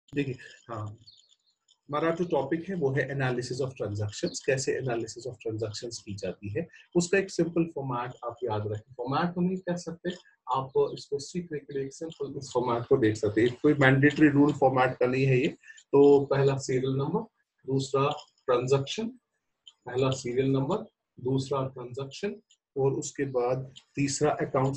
देखिए, हाँ, हमारा जो टॉपिक है वो है एनालिसिस ऑफ ट्रांजैक्शंस। कैसे एनालिसिस ऑफ ट्रांजैक्शंस की जाती है, उसका एक सिंपल फॉर्मेट आप याद रखें। फॉर्मेट तो नहीं कह सकते, आप इसको सीखने के लिए एक सिंपल इस फॉर्मेट को देख सकते हैं। कोई मैंडेटरी रूल फॉर्मेट का नहीं है ये। तो पहला सीरियल नंबर, दूसरा ट्रांजैक्शन, पहला सीरियल नंबर, दूसरा ट्रांजैक्शन, और उसके बाद तीसरा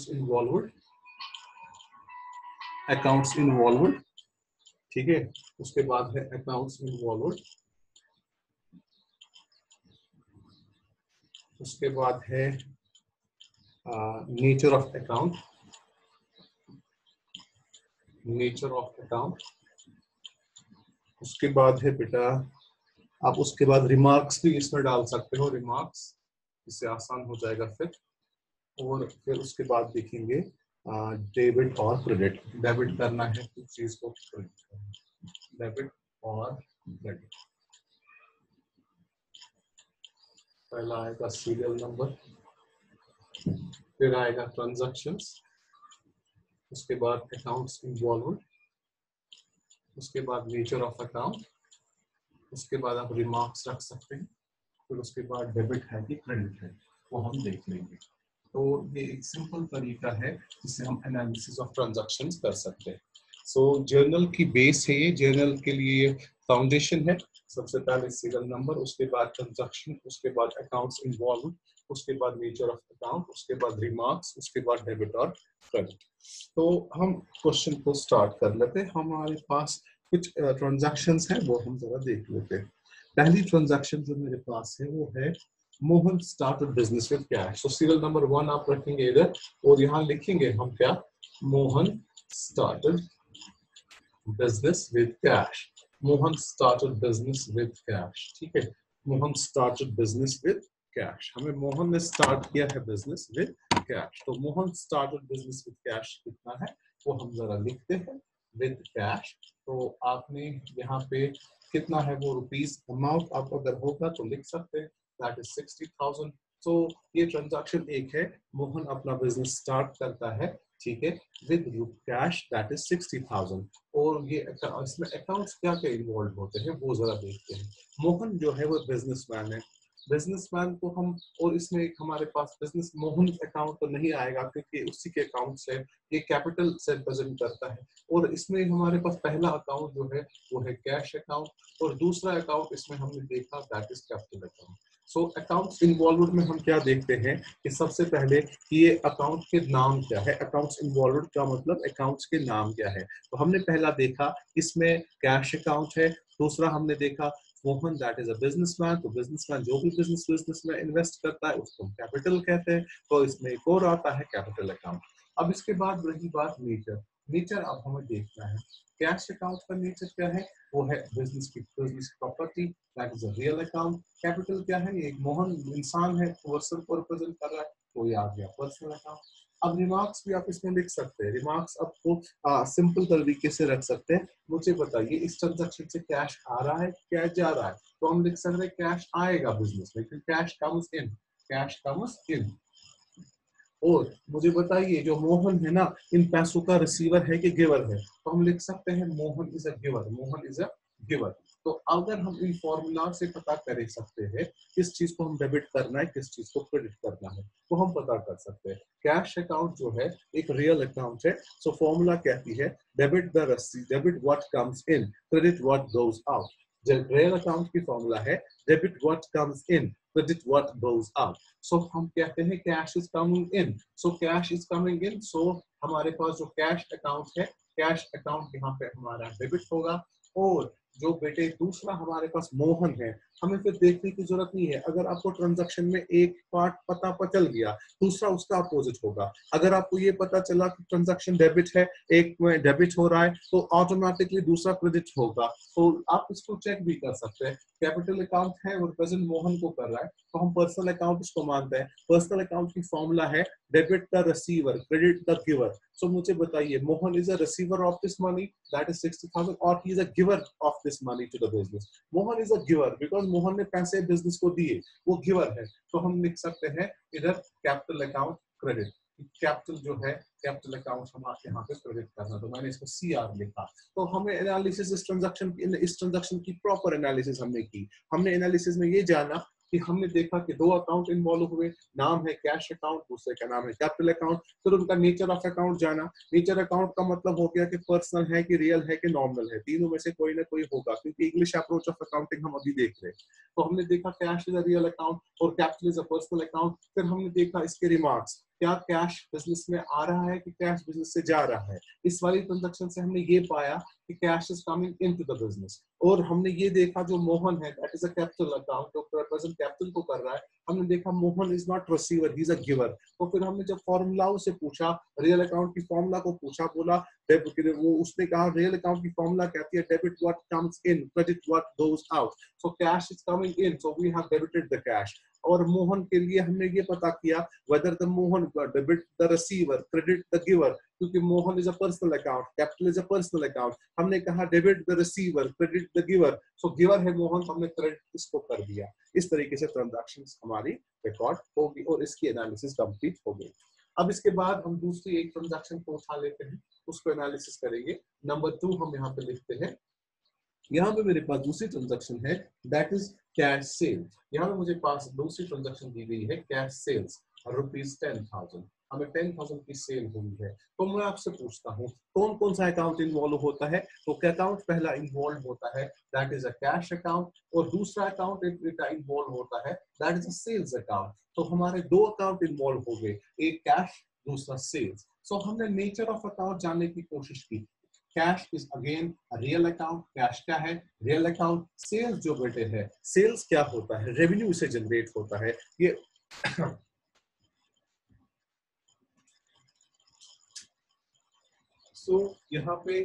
अकाउंट्स इन्वॉल्वड, ठीक है। उसके बाद है अकाउंट्स इन्वॉल्वड, उसके बाद है नेचर ऑफ अकाउंट, उसके बाद है बेटा, आप उसके बाद रिमार्क्स भी इसमें डाल सकते हो, रिमार्क्स, इससे आसान हो जाएगा फिर। और फिर उसके बाद देखेंगे डेबिट और क्रेडिट। डेबिट करना है किस चीज को, डेबिट और क्रेडिट। पहला आएगा सीरियल नंबर, फिर आएगा ट्रांजैक्शंस, उसके बाद अकाउंट्स इन्वॉल्वड, उसके बाद नेचर ऑफ अकाउंट, उसके बाद आप रिमार्क्स रख सकते हैं, फिर उसके बाद डेबिट है कि क्रेडिट है वो हम देख लेंगे। तो ये एक सिंपल तरीका है जिससे हम एनालिसिस ऑफ ट्रांजैक्शंस कर सकते हैं। सो जर्नल की बेस है ये, जर्नल के लिए फाउंडेशन है। सबसे पहले सीरियल नंबर, उसके बाद ट्रांजैक्शन, उसके बाद अकाउंट्स इन्वॉल्व, उसके बाद नेचर ऑफ अकाउंट, उसके बाद रिमार्क्स, उसके बाद डेबिट और क्रेडिट। तो हम क्वेश्चन को स्टार्ट कर लेते हैं। हमारे पास कुछ ट्रांजैक्शंस हैं वो हम जरा देख लेते हैं। पहली ट्रांजैक्शन जो मेरे पास है वो है Mohan started business with cash. तो सीरियल नंबर 1 आप रखेंगे इधर और यहाँ लिखेंगे हम क्या, Mohan started business with cash. Mohan started business with cash, ठीक है। Mohan started business with cash, हमें मोहन ने स्टार्ट किया है बिजनेस विद कैश। तो Mohan started business with cash कितना है वो हम जरा लिखते हैं, विद कैश। तो आपने यहाँ पे कितना है वो रुपीस अमाउंट आप अगर होगा तो लिख सकते हैं, दैट इज 60,000। तो ये ट्रांजैक्शन एक है, मोहन अपना बिजनेस स्टार्ट करता है, ठीक है, विद कैश दैट इज 60,000। और ये इसमें अकाउंट्स क्या क्या इन्वॉल्व होते हैं वो जरा देखते हैं। मोहन जो है वो बिजनेसमैन है, बिजनेसमैन को हम, और इसमें एक हमारे पास बिजनेस मोहन अकाउंट तो नहीं आएगा क्योंकि उसी के अकाउंट से ये कैपिटल से रिप्रेजेंट करता है। और इसमें हमारे पास पहला अकाउंट जो है वो है कैश अकाउंट, और दूसरा अकाउंट इसमें हमने देखा that is capital account. So accounts involved में हम क्या देखते हैं कि सबसे पहले कि ये अकाउंट के नाम क्या है। अकाउंट्स इन्वॉल्वड का मतलब अकाउंट्स के नाम क्या है। तो हमने पहला देखा इसमें कैश अकाउंट है, दूसरा हमने देखा Mohan that is a businessman. तो बिजनेसमैन जो भी बिजनेस में इन्वेस्ट करता है उसको हम कैपिटल कहते हैं। तो इसमें एक और आता है कैपिटल अकाउंट। अब इसके बाद रही बात नेचर। नेचर अब हमें देखना है कैश अकाउंट का नेचर क्या है, वो है business property, that is a real account. Capital क्या है, ये एक मोहन इंसान है, पर्सन को रिप्रेजेंट कर रहा है, तो ये आ गया पर्सनल अकाउंट। अब रिमार्क्स भी आप इसमें लिख सकते हैं, रिमार्क्स आपको सिंपल तरीके से रख सकते हैं। मुझे बताइए इस ट्रांजैक्शन से कैश आ रहा है, कैश जा रहा है, तो हम लिख सकते हैं कैश आएगा बिजनेस में, cash comes in, cash comes in. और मुझे बताइए जो मोहन है ना, इन पैसों का रिसीवर है कि गिवर है, तो हम लिख सकते हैं Mohan is a giver, Mohan is a giver. तो अगर हम इन फॉर्मूला से पता कर सकते हैं किस चीज को हम डेबिट करना है, किस चीज को क्रेडिट करना है, तो हम पता कर सकते हैं। कैश अकाउंट जो है एक रियल अकाउंट है, सो फॉर्मूला कहती है डेबिट द रसीद, debit what comes in, credit what goes out. Real account की फॉर्मूला है debit what comes in, credit what goes out. So हम कहते हैं cash is coming in, so cash is coming in, so हमारे पास जो cash account है, cash account यहाँ पे हमारा डेबिट होगा। और जो बेटे दूसरा हमारे पास मोहन है, हमें फिर देखने की जरूरत नहीं है। अगर आपको ट्रांजैक्शन में एक पार्ट पता चल गया, दूसरा उसका अपोजिट होगा। अगर आपको ये पता चला कि ट्रांजैक्शन डेबिट है, एक में डेबिट हो रहा है, तो ऑटोमेटिकली दूसरा क्रेडिट होगा। तो आप इसको चेक भी कर सकते हैं, कैपिटल अकाउंट है और प्रेजेंट मोहन को कर रहा है, तो हम पर्सनल अकाउंट इसको मानते हैं। पर्सनल अकाउंट की फॉर्मूला है debit the receiver, credit the giver. So मुझे बताइए Mohan is a receiver of this money that is 60,000 और he is a giver of this money to the business. Mohan is a giver because Mohan ने पैसे business को दिए, वो giver है। तो हम लिख सकते हैं इधर कैपिटल अकाउंट क्रेडिट। कैपिटल जो है, कैपिटल अकाउंट हम आपके यहाँ पे क्रेडिट करना, तो मैंने इसको CR लिखा। तो हमें एनालिसिस इस ट्रांजैक्शन की प्रॉपर एनालिसिस हमने की। हमने एनालिसिस में ये जाना कि हमने देखा कि दो अकाउंट इन्वॉल्व हुए, नाम है कैश अकाउंट, दूसरे का नाम है कैपिटल अकाउंट। फिर उनका नेचर ऑफ अकाउंट जाना। नेचर अकाउंट का मतलब हो गया कि पर्सनल है कि रियल है कि नॉमिनल है, तीनों में से कोई ना कोई होगा, क्योंकि इंग्लिश अप्रोच ऑफ अकाउंटिंग हम अभी देख रहे हैं। तो हमने देखा cash is a real account और capital is a personal account. फिर हमने देखा इसके रिमार्क्स, क्या कैश बिजनेस में आ रहा है कि कैश बिजनेस से जा रहा है। इस वाली ट्रांजैक्शन से हमने ये पाया कि cash is coming into the business. और हमने ये देखा जो मोहन है, that is a capital account, जो रिप्रेजेंट कैपिटल को कर रहा है, हमने देखा Mohan is not receiver, he is a giver. तो फिर हमने जब फॉर्मूलाओं से पूछा, रियल अकाउंट की फॉर्मूला को पूछा, बोला वो उसने कहा रियल अकाउंट की फॉर्मूला कहती है debit what comes in, credit what goes out. So cash is coming in, so we have debited the cash. और मोहन के लिए हमने ये पता किया whether the Mohan debit the receiver, credit the giver, क्योंकि Mohan is a personal account, capital is a personal account. हमने कहा debit the receiver, credit the giver, so giver है मोहन, तो हमने क्रेडिट इसको कर दिया। इस तरीके से ट्रांजैक्शंस हमारी रिकॉर्ड होगी और इसकी एनालिसिस कंप्लीट हो गई। अब इसके बाद हम दूसरी एक ट्रांजैक्शन को उठा लेते हैं, उसको एनालिसिस करेंगे। नंबर 2 हम यहाँ पे लिखते हैं। यहाँ पे मेरे पास दूसरी ट्रांजैक्शन है, दैट इज कैश सेल। यहाँ पे मुझे पास दूसरी ट्रांजैक्शन दी गई है, कैश सेल्स ₹10,000। हमें 10,000 की सेल हुई है। तो मैं आपसे पूछता हूँ कौन कौन सा अकाउंट इन्वॉल्व होता है। तो क्या अकाउंट पहला इन्वॉल्व होता है, that is a cash account, और दूसरा अकाउंट इन्वॉल्व होता है, that is a sales account. तो हमारे दो अकाउंट इन्वॉल्व हो गए, एक कैश, दूसरा सेल्स। सो हमने नेचर ऑफ अकाउंट जानने की कोशिश की। Cash is again real account, cash क्या है, रियल अकाउंट। सेल्स जो बेटे है, सेल्स क्या होता है, रेवेन्यू से जनरेट होता है ये। सो यहाँ पे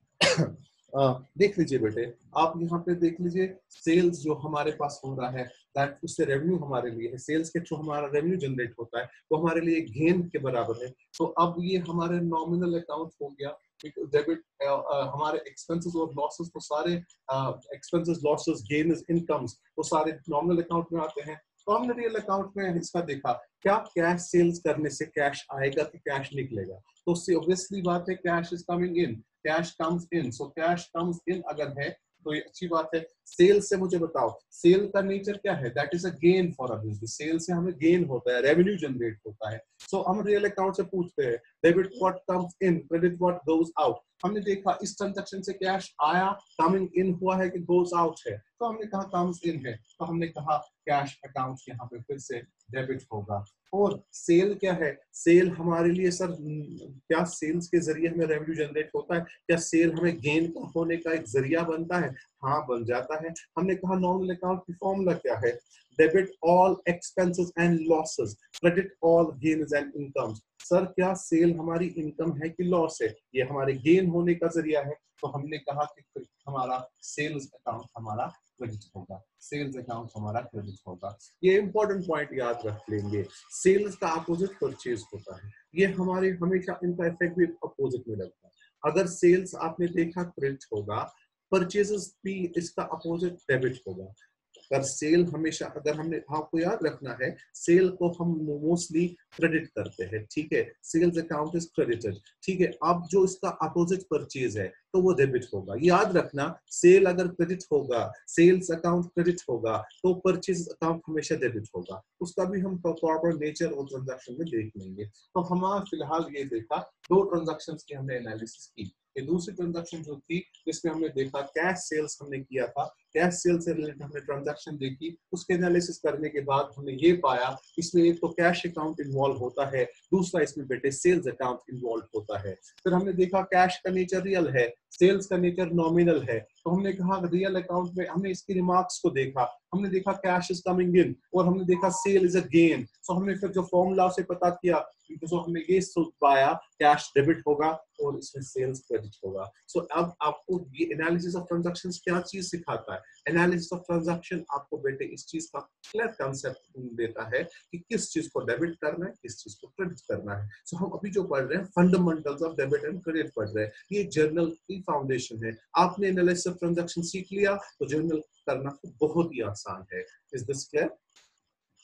देख लीजिए बेटे, आप यहाँ पे देख लीजिए, सेल्स जो हमारे पास हो रहा है, दैट उससे रेवेन्यू हमारे लिए है। सेल्स के थ्रू हमारा रेवेन्यू जनरेट होता है, वो हमारे लिए गेन के बराबर है। तो अब ये हमारे नॉमिनल अकाउंट हो गया। डेबिट हमारे एक्सपेंसेस और लॉसेस, तो सारे एक्सपेंसेस, लॉसेस, गेन्स, इनकम्स, वो सारे नॉमिनल अकाउंट में आते हैं। तो हमने रियल अकाउंट में इसका देखा, क्या कैश सेल्स करने से कैश आएगा कि कैश निकलेगा। तो ऑब्वियसली बात है, cash is coming in, cash comes in. So cash comes in अगर है तो ये अच्छी बात है। सेल से मुझे बताओ, सेल का नेचर क्या है, that is a gain for a business. Sale से हमें गेन होता है, रेवेन्यू जनरेट होता है। सो हम रियल अकाउंट से पूछते हैं, debit what comes in, credit what goes out. हमने देखा इस ट्रांजैक्शन से कैश आया, कमिंग इन हुआ है कि गोज आउट है। तो हमने कहा कम्स इन है, तो हमने कहा कैश अकाउंट यहाँ पे फिर से डेबिट होगा। और सेल क्या है, सेल हमारे लिए सर, क्या सेल्स के जरिए हमें रेवेन्यू जनरेट होता है, क्या सेल हमें गेन होने का एक जरिया बनता है। हाँ, बन जाता है। हमने कहा नॉमिनल अकाउंट की फॉर्मूला क्या है, debit all expenses and losses, credit all gains and incomes. Sir क्या सेल हमारी इनकम है कि लॉस है, ये हमारे गेन होने का जरिया है। तो हमने कहा कि हमारा सेल्स अकाउंट हमारा क्रेडिट होगा, सेल्स अकाउंट हमारा क्रेडिट होगा। ये इंपॉर्टेंट पॉइंट याद रख लेंगे। सेल्स का अपोजिट परचेज होता है, ये हमारे हमेशा इनका इफेक्ट भी अपोजिट में लगता है। अगर सेल्स आपने देखा क्रेडिट होगा, परचेजेस भी इसका अपोजिट डेबिट होगा। अगर सेल हमेशा, अगर हमने, आपको याद रखना है, सेल को हम मोस्टली क्रेडिट करते हैं, ठीक है, सेल्स अकाउंट इज क्रेडिटेड, ठीक है। अब जो इसका अपोजिट परचेज है तो वो डेबिट होगा। याद रखना, सेल अगर क्रेडिट होगा, सेल्स अकाउंट क्रेडिट होगा, तो परचेज अकाउंट हमेशा डेबिट होगा। उसका भी हम प्रॉपर नेचर और ट्रांजैक्शन में देख लेंगे। तो हमारा फिलहाल ये देखा, दो ट्रांजैक्शन की हमने एनालिसिस की। ये दूसरी ट्रांजैक्शन जो थी, जिसमें हमने देखा कैश सेल्स हमने किया था, कैश सेल से रिलेटेड हमने ट्रांजैक्शन देखी। उसके एनालिसिस करने के बाद हमने ये पाया, इसमें एक तो कैश अकाउंट इन्वॉल्व होता है, दूसरा इसमें बेटे सेल्स अकाउंट इन्वॉल्व होता है। फिर हमने देखा कैश का नेचर रियल है, सेल्स का नेचर नॉमिनल है। तो हमने कहा रियल अकाउंट में हमने इसकी रिमार्क्स को देखा, हमने देखा कैश इज कमिंग इन, और हमने देखा sale is a gain. So हमने फिर जो फॉर्मूला से पता किया, तो हमने ये पाया कैश डेबिट होगा और इसमें सेल्स क्रेडिट होगा। सो अब आपको ये एनालिसिस ऑफ ट्रांजैक्शंस क्या चीज सिखाता है, एनालिसिस ऑफ ट्रांजैक्शन आपको बेटे इस चीज का क्लियर कांसेप्ट देता है कि किस चीज को डेबिट करना है, किस चीज को क्रेडिट करना है। सो हम अभी जो पढ़ रहे हैं fundamentals of debit and credit पढ़ रहे हैं, ये जर्नल की फाउंडेशन है। आपने एनालिसिस ऑफ ट्रांजैक्शन सीख लिया तो जर्नल करना तो बहुत ही आसान है। Is this clear?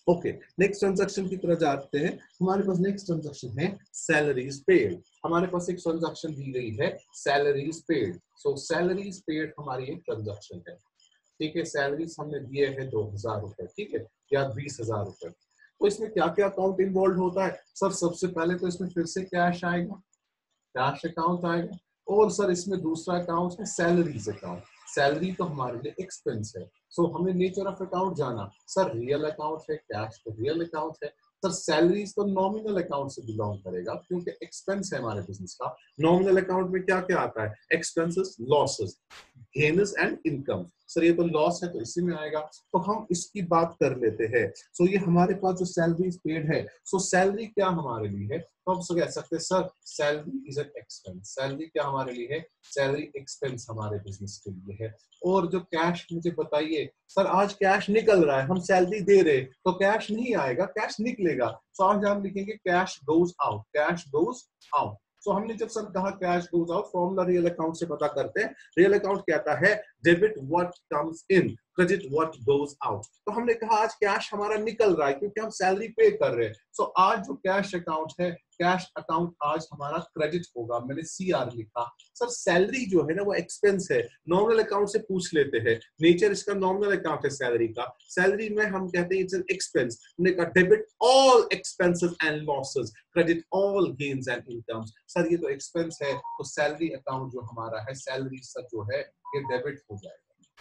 Okay, next transaction की तरह जाते हैं। हमारे पास नेक्स्ट ट्रांजैक्शन है सैलरीज पेड। हमारे पास एक ट्रांजैक्शन दी गई है salaries paid. So salaries paid हमारी एक ट्रांजैक्शन है, ठीक है। सैलरीज हमने दिए हैं 2000 रुपए, ठीक है, या 20,000 रुपए। तो इसमें क्या क्या अकाउंट इन्वॉल्व होता है सर? सबसे पहले तो इसमें फिर से कैश आएगा, कैश अकाउंट आएगा, और सर इसमें दूसरा अकाउंट है सैलरीज अकाउंट। सैलरी तो हमारे लिए एक्सपेंस है। सो हमें नेचर ऑफ अकाउंट जाना, सर रियल अकाउंट है, कैश तो रियल अकाउंट है। सर सैलरीज तो नॉमिनल अकाउंट से बिलोंग करेगा क्योंकि एक्सपेंस है हमारे बिजनेस का। नॉमिनल अकाउंट में क्या क्या आता है? Expenses, losses, gains and income. Sir ये तो लॉस है तो इसी में आएगा, तो हम इसकी बात कर लेते हैं। सो ये हमारे पास जो सैलरी पेड है, सो सैलरी क्या हमारे लिए है? तो हम कह सकते हैं sir salary is an expense. Salary क्या हमारे लिए है? सैलरी एक्सपेंस हमारे बिजनेस के लिए है। और जो कैश, मुझे बताइए सर आज कैश निकल रहा है, हम सैलरी दे रहे तो कैश नहीं आएगा, कैश निकलेगा। तो आज हम लिखेंगे cash goes out, cash goes out. तो हमने जब सर कहा cash goes out, formula real account से पता करते हैं। रियल अकाउंट कहता है debit what comes in, credit what goes out. तो हमने कहा आज कैश हमारा निकल रहा है क्योंकि हम सैलरी पे कर रहे हैं। सो आज जो कैश अकाउंट है, कैश अकाउंट आज हमारा क्रेडिट होगा। मैंने CR लिखा। सर सैलरी जो है ना वो एक्सपेंस है, नॉमिनल अकाउंट से पूछ लेते हैं। नेचर इसका नॉमिनल अकाउंट है सैलरी का। सैलरी में हम कहते हैं इट्स एन एक्सपेंस। हमने कहा debit all expenses and losses, credit all gains and incomes. Sir ये तो एक्सपेंस है, तो सैलरी अकाउंट जो हमारा है, सैलरी सर जो है ये डेबिट हो जाएगा।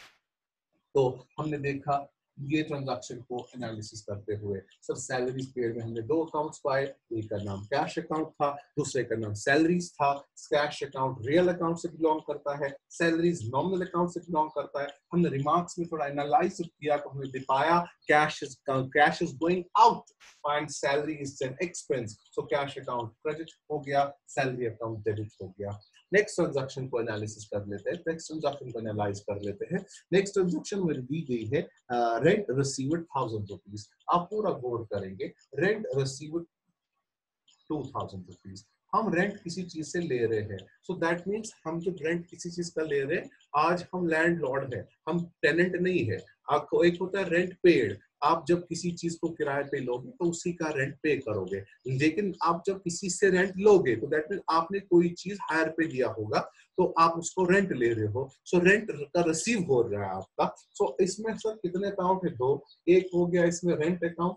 तो हमने देखा ये ट्रांजैक्शन को एनालिसिस करते हुए, सर सैलरीज पेड में हमने दो अकाउंट्स पाए। एक का नाम कैश अकाउंट था, दूसरे का नाम सैलरीज था। कैश अकाउंट रियल अकाउंट से बिलोंग करता है, सैलरीज नॉमिनल अकाउंट से बिलोंग करता है। हमने रिमार्क्स में थोड़ा एनालाइज किया तो हमें दिखाया cash is going out, find salary is an expense. So cash account credit हो गया, सैलरी अकाउंट डेबिट हो गया। नेक्स्ट ट्रांजैक्शन को एनालिसिस कर लेते हैं, नेक्स्ट ट्रांजैक्शन को एनालाइज कर लेते हैं। नेक्स्ट ट्रांजैक्शन में दी गई है रेंट रिसीव्ड 1000 रुपीज। आप पूरा गौर करेंगे, रेंट रिसीव्ड 2000 रुपीज। हम रेंट किसी चीज से ले रहे हैं, सो दैट मीन्स हम जब रेंट किसी चीज का ले रहे हैं, आज हम लैंडलॉर्ड है, हम टेनेंट नहीं है। आपको एक होता है रेंट पेड, आप जब किसी चीज को किराए पे लोगे तो उसी का रेंट पे करोगे। लेकिन आप जब किसी से रेंट लोगे तो दैट मीन्स आपने कोई चीज हायर पे दिया होगा, तो आप उसको रेंट ले रहे हो। सो रेंट का रिसीव हो रहा है आपका। सो इसमें सर कितने अकाउंट है? दो। एक हो गया इसमें रेंट अकाउंट,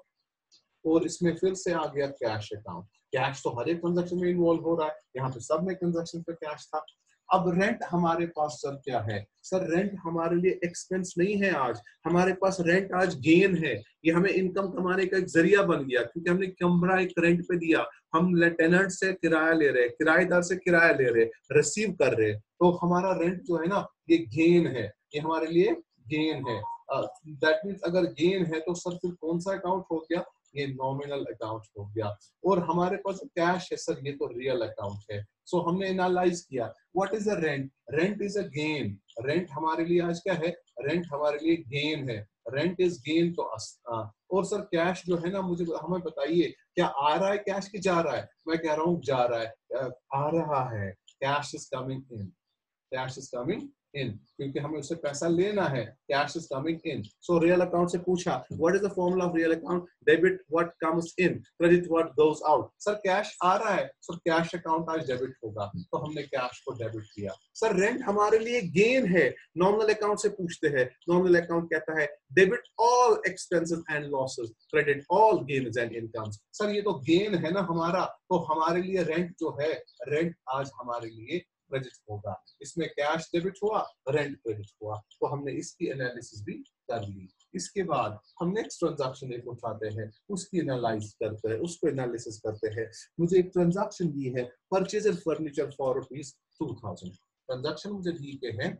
और इसमें फिर से आ गया कैश अकाउंट। कैश तो हर एक ट्रांजैक्शन में इन्वॉल्व हो रहा है, यहाँ पे सब में ट्रांजैक्शन पे कैश था। अब रेंट हमारे पास सर क्या है? सर रेंट हमारे लिए एक्सपेंस नहीं है आज, हमारे पास रेंट आज गेन है। ये हमें इनकम कमाने का एक जरिया बन गया क्योंकि हमने कमरा एक रेंट पे दिया, हम टेनेंट से किराया ले रहे, किराएदार से किराया ले रहे, रिसीव कर रहे, तो हमारा रेंट जो है ना ये गेन है, ये हमारे लिए गेन है। दैट मीन्स अगर गेन है तो सर फिर कौन सा अकाउंट हो गया? ये नॉमिनल अकाउंट हो गया। और हमारे पास जो कैश है सर ये तो रियल अकाउंट है। सो हमने एनालाइज किया what is a rent, rent is a gain. Rent हमारे लिए आज क्या है? रेंट हमारे लिए गेन है, रेंट इज गेन। तो और सर कैश जो है ना, मुझे हमें बताइए क्या आ रहा है कैश की जा रहा है? मैं कह रहा हूँ जा रहा है, आ रहा है। Cash is coming in, cash is coming in, क्योंकि हमें उससे पैसा लेना है। Cash is coming in. So real account से पूछा what is the formula of real account? Debit what comes in, credit what goes out. Sir cash आ रहा है, सो कैश अकाउंट आज डेबिट होगा, तो हमने कैश को डेबिट किया। सर रेंट हमारे लिए गेन है, नॉमिनल अकाउंट से पूछते हैं, नॉमिनल अकाउंट कहता है debit all expenses and losses, credit all gains and incomes. Sir ये तो गेन है ना हमारा, तो हमारे लिए रेंट जो है, रेंट आज हमारे लिए क्रेडिट होगा। इसमें कैश डेबिट हुआ, रेंट क्रेडिट हुआ, तो हमने इसकी एनालिसिस भी कर ली। इसके बाद हम नेक्स्ट ट्रांजैक्शन एक उठाते हैं, उसकी एनालाइज करते हैं, उसको एनालिसिस करते हैं। मुझे एक ट्रांजैक्शन दी है परचेज फर्नीचर फॉर ₹2000। ट्रांजैक्शन मुझे दी के है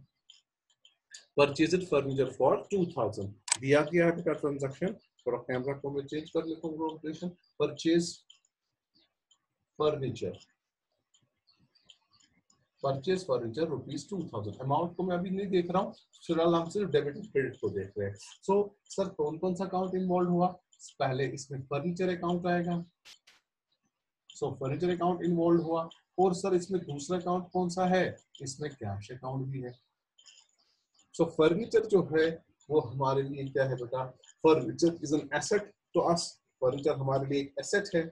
परचेज फर्नीचर फॉर 2000 दिया गया है बेटा ट्रांजैक्शन। थोड़ा कैमरा को मैं चेंज कर लेता हूँ rotation. Purchase furniture, purchase furniture ₹2000। Amount को मैं अभी नहीं देख रहा हूँ, फिलहाल हम सिर्फ डेबिट क्रेडिट को देख रहे हैं। सो सर कौन कौन सा अकाउंट इन्वॉल्व हुआ? पहले इसमें फर्नीचर अकाउंट आएगा, सो फर्नीचर अकाउंट इन्वॉल्व हुआ। और सर इसमें दूसरा अकाउंट कौन सा है? इसमें कैश अकाउंट भी है। सो फर्नीचर जो है वो हमारे लिए क्या है बेटा? Furniture is an asset, to us, furniture हमारे लिए एक एसेट है।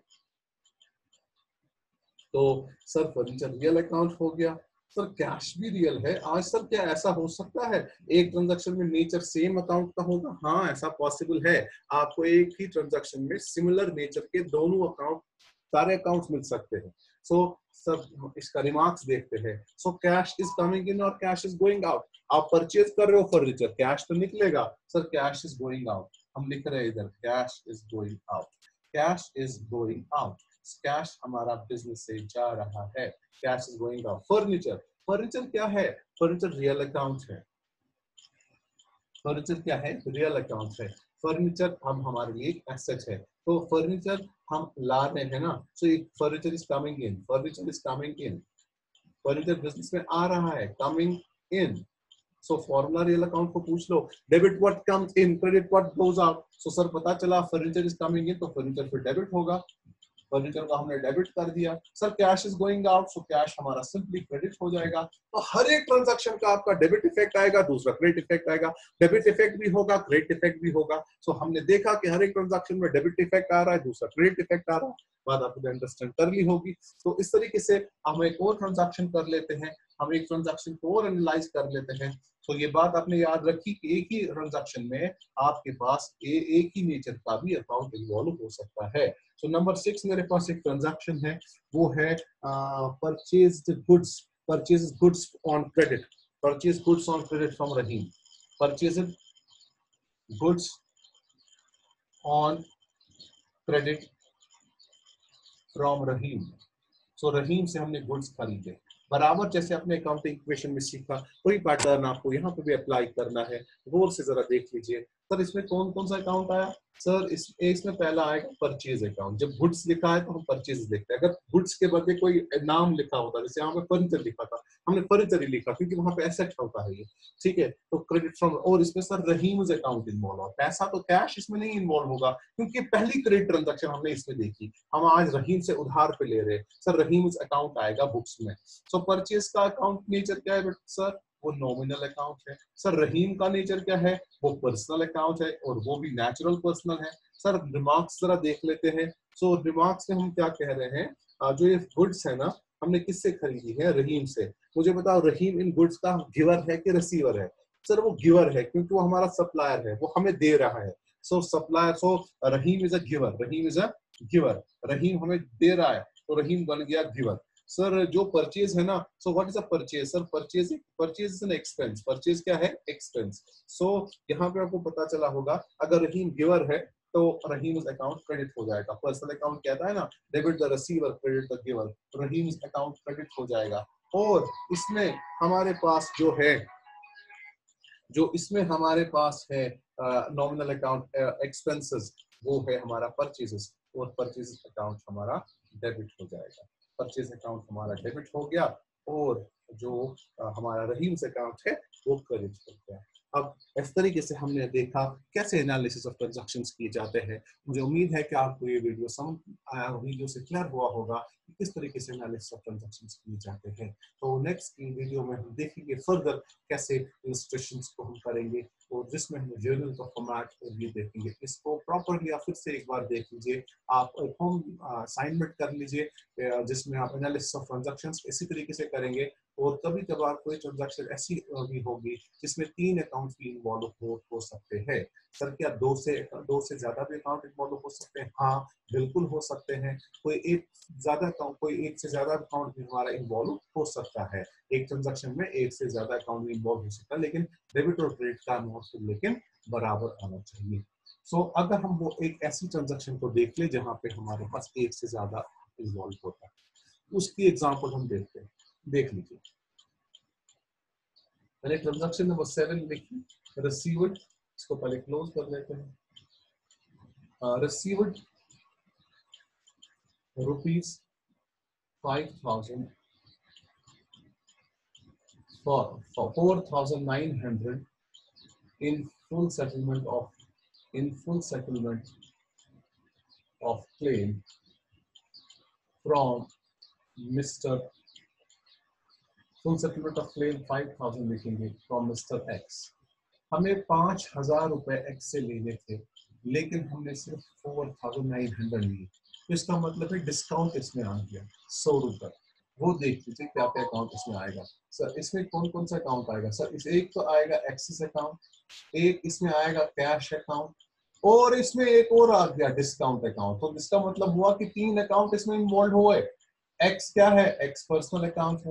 तो सर फर्नीचर रियल अकाउंट हो गया। सर कैश भी रियल है आज। सर क्या ऐसा हो सकता है एक ट्रांजैक्शन में नेचर सेम अकाउंट का होगा? हाँ, ऐसा पॉसिबल है। आपको एक ही ट्रांजैक्शन में सिमिलर नेचर के दोनों अकाउंट, सारे अकाउंट्स मिल सकते हैं। सो सब इसका रिमार्क्स देखते हैं। So cash is coming in और कैश इज गोइंग आउट। आप परचेज कर रहे हो फर्नीचर, कैश तो निकलेगा। Sir cash is going out, हम लिख रहे हैं इधर cash is going out, cash is going out. Cash हमारा बिजनेस से जा रहा है, cash is going out. Furniture, furniture क्या है? फर्नीचर रियल अकाउंट है। फर्नीचर क्या है? रियल अकाउंट है। फर्नीचर हम हमारे लिए एक एसेट है। तो फर्नीचर हम ला रहे हैं ना, so furniture is coming in, furniture is coming in, furniture business में आ रहा है, coming in. So formula real account को पूछ लो, debit what comes in, credit what goes out. So sir पता चला फर्नीचर इज कमिंग इन, तो फर्नीचर फिर डेबिट होगा। फर्नीचर को हमने डेबिट कर दिया। Sir cash is going out, so cash हमारा सिंपली क्रेडिट हो जाएगा। तो हर एक ट्रांजैक्शन का आपका डेबिट इफेक्ट आएगा, दूसरा क्रेडिट इफेक्ट आएगा। डेबिट इफेक्ट भी होगा, क्रेडिट इफेक्ट भी होगा। सो हमने देखा कि हर एक ट्रांजैक्शन में डेबिट इफेक्ट आ रहा है, दूसरा क्रेडिट इफेक्ट आ रहा है। बात आपको अंडरस्टैंड कर ली होगी। तो इस तरीके से हम एक और ट्रांजैक्शन कर लेते हैं, हम एक ट्रांजैक्शन को और एनालाइज कर लेते हैं। तो ये बात आपने याद रखी कि एक ही ट्रांजैक्शन में आपके पास एक ही नेचर का भी अकाउंट इन्वॉल्व हो सकता है। तो नंबर 6 मेरे पास एक ट्रांजैक्शन है, वो है purchased goods, purchase goods on credit, purchase goods on credit from Rahim, purchase goods on credit from Rahim. So Rahim से हमने गुड्स खरीदे। बराबर जैसे अपने अकाउंटिंग इक्वेशन में सीखा, कोई पैटर्न आपको यहाँ पे भी अप्लाई करना है। गौर से जरा देख लीजिए। सर इसमें कौन कौन सा अकाउंट आया? सर इसमें पहला आएगा परचेज अकाउंट। जब गुड्स लिखा है तो हम परचेज लिखते हैं। अगर गुड्स के बदले कोई नाम लिखा होता, जैसे यहाँ पे फर्नीचर लिखा था, हमने फर्नीचर ही लिखा क्योंकि वहां पे एसेट होता है ये, ठीक है। तो क्रेडिट फ्रॉम, और इसमें सर रहीम अकाउंट इन्वॉल्व होगा। पैसा तो कैश इसमें नहीं इन्वॉल्व होगा क्योंकि पहली क्रेडिट ट्रांजेक्शन हमने इसमें देखी। हम आज रहीम से उधार पे ले रहे हैं, सर रहीम अकाउंट आएगा बुक्स में। सो परचेज का अकाउंट नेचर क्या है सर? वो नॉमिनल अकाउंट है। सर रहीम का नेचर क्या है? वो पर्सनल अकाउंट है, और वो भी नेचुरल पर्सनल है। सर रिमार्क्स जरा देख लेते हैं। सो रिमार्क्स में हम क्या कह रहे हैं, जो ये गुड्स है ना, हमने किससे खरीदी है? रहीम से। मुझे बताओ रहीम इन गुड्स का गिवर है कि रिसीवर है? सर वो गिवर है क्योंकि वो हमारा सप्लायर है, वो हमें दे रहा है। So supplier, so Rahim is a giver, Rahim is a giver, Rahim हमें दे रहा है तो रहीम बन गया गिवर। सर जो परचेज है ना, so what is a purchase? Sir purchase is an expense. Purchase क्या है? एक्सपेंस। सो यहाँ पे आपको पता चला होगा, अगर रहीम गिवर है तो रहीम अकाउंट क्रेडिट हो जाएगा। पर्सनल अकाउंट कहता है ना, debit the receiver credit the giver, तो रहीम अकाउंट क्रेडिट हो जाएगा। और इसमें हमारे पास इसमें हमारे पास है नॉमिनल अकाउंट एक्सपेंसेस, वो है हमारा परचेजेस, और परचेज अकाउंट हमारा डेबिट हो जाएगा। परचेज अकाउंट हमारा डेबिट हो गया, और जो हमारा रहीम अकाउंट है वो क्रेडिट हो गया। अब इस तरीके से हमने देखा कैसे एनालिसिस ऑफ ट्रांजैक्शंस किए जाते हैं। मुझे उम्मीद है कि आपको ये वीडियो वीडियो से क्लियर हुआ होगा कि किस तरीके से एनालिसिस ऑफ ट्रांजैक्शंस किए जाते हैं। तो नेक्स्ट वीडियो में हम देखेंगे फर्दर कैसे इलस्ट्रेशंस को हम करेंगे, और जिसमें हम जर्नल का फॉर्मेट भी देखेंगे। इसको प्रॉपरली आप फिर से एक बार देख लीजिए, आप होम असाइनमेंट कर लीजिए, जिसमें आप एनालिसिस ऑफ ट्रांजैक्शंस इसी तरीके से करेंगे। और कभी कभार कोई ट्रांजैक्शन ऐसी भी होगी जिसमें 3 अकाउंट भी इन्वॉल्व हो सकते हैं। सर क्या 2 से ज्यादा भी अकाउंट इन्वॉल्व हो सकते हैं? हाँ बिल्कुल हो सकते हैं। कोई एक से ज्यादा अकाउंट भी हमारा इन्वॉल्व हो सकता है। एक ट्रांजैक्शन में एक से ज्यादा अकाउंट इन्वॉल्व हो सकता है, लेकिन डेबिट और क्रेडिट का अमाउंट लेकिन बराबर आना चाहिए। सो अगर हम वो एक ऐसी ट्रांजैक्शन को देख ले जहां पे हमारे पास एक से ज्यादा इन्वॉल्व होता है, उसकी एग्जांपल हम देखते हैं। देख लीजिए, मैंने ट्रांजैक्शन नंबर 7 लिखी, रिसीव्ड, इसको पहले क्लोज कर लेते हैं। Received ₹5,000 for 4,900 in full settlement of claim from Mr. Full settlement of claim 5,000 लिखेंगे from Mr. X। हमें 5,000 रुपए X से लेने थे, लेकिन हमने सिर्फ 4900 लिए, तो इसका मतलब है डिस्काउंट इसमें आ गया 100 रुपए। वो देख लीजिए क्या क्या अकाउंट इसमें आएगा। सर इसमें कौन कौन सा अकाउंट आएगा? सर इस एक तो आएगा एक्सिस अकाउंट, एक इसमें आएगा कैश अकाउंट, और इसमें एक और आ गया डिस्काउंट अकाउंट। तो इसका मतलब हुआ कि 3 अकाउंट इसमें इन्वॉल्व हुए। एक्स क्या है? एक्स पर्सनल अकाउंट है।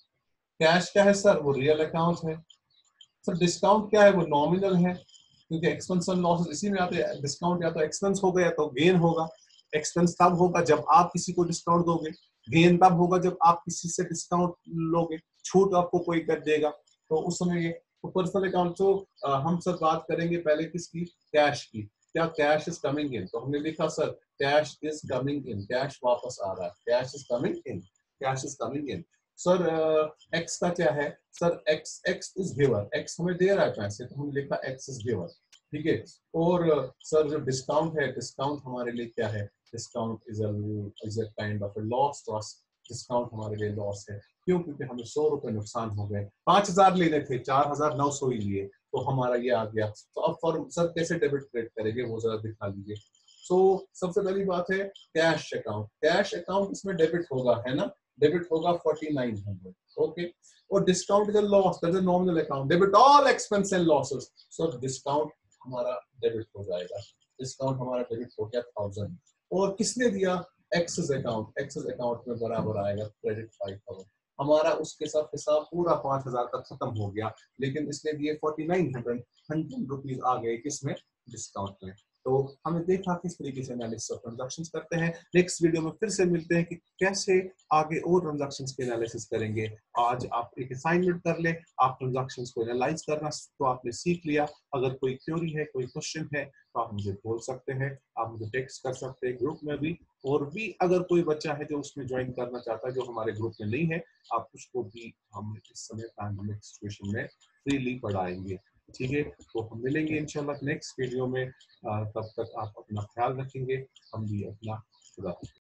कैश क्या है सर? वो रियल अकाउंट है। सर डिस्काउंट क्या है? वो नॉमिनल है, क्योंकि एक्सपेंस एंड लॉसेस इसी में आते हैं। डिस्काउंट या तो एक्सपेंस हो गया तो गेन होगा। एक्सपेंस तब होगा जब आप किसी को डिस्काउंट दोगे, गेन तब होगा जब आप किसी से डिस्काउंट लोगे, छूट आपको कोई कर देगा, तो उस समय ये तो पर्सनल अकाउंट। तो हम सर बात करेंगे पहले किसकी? कैश की। क्या कैश इज कमिंग इन? तो हमने लिखा sir cash is coming in, cash वापस आ रहा है, cash is coming in, cash is coming in. Sir X का क्या है? Sir X, X is giver, X हमें दे रहा है पैसे, तो हमने लिखा एक्स इज गिवर, ठीक है। और सर जो डिस्काउंट है, डिस्काउंट हमारे लिए क्या है? Discount is a kind of a loss to us. Discount हमारे लिए लॉस है, क्यों? क्योंकि हमें 100 रुपए नुकसान हो गए। 5000 लेने थे, 4900 ही लिए, तो हमारा ये आ गया। तो अब फॉर्म सर कैसे डेबिट क्रेडिट करेंगे वो जरा दिखा लीजिए। सो सबसे पहली बात है कैश अकाउंट। कैश अकाउंट इसमें डेबिट होगा, है ना? डेबिट होगा 4900, ओके। और discount is a loss, that is nominal account. Debit all expense and losses. So discount हमारा डेबिट हो जाएगा। डिस्काउंट हमारा डेबिट हो गया 1000। और किसने दिया? Access account. एक्सेस अकाउंट में बराबर आएगा क्रेडिट 5000। हमारा उसके साथ हिसाब पूरा 5000 का खत्म हो गया, लेकिन इसने दिए 4900, 100 रुपीज आ गए किसमें? डिस्काउंट में। तो हमने देखा किस तरीके से एनालिसिस ऑफ ट्रांजैक्शंस करते हैं। नेक्स्ट वीडियो में फिर से मिलते हैं कि कैसे आगे और ट्रांजैक्शंस के एनालिसिस करेंगे। आज आप एक असाइनमेंट कर ले, आप ट्रांजैक्शंस को एनालाइज करना तो आपने सीख लिया। अगर कोई क्वेरी है, कोई क्वेश्चन है, तो आप मुझे बोल सकते हैं, आप मुझे टेक्स्ट कर सकते हैं ग्रुप में भी। और भी अगर कोई बच्चा है जो उसमें ज्वाइन करना चाहता है, जो हमारे ग्रुप में नहीं है, आप उसको भी हम इस समय पैंडेमिक सिचुएशन में फ्रीली पढ़ाएंगे, ठीक है। तो हम मिलेंगे इंशाल्लाह नेक्स्ट वीडियो में। तब तक आप अपना ख्याल रखेंगे, हम भी अपना। खुदा।